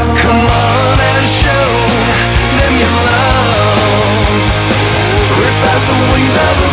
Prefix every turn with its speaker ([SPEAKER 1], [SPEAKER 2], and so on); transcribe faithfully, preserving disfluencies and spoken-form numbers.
[SPEAKER 1] Come on and show them your love. Rip out the wings of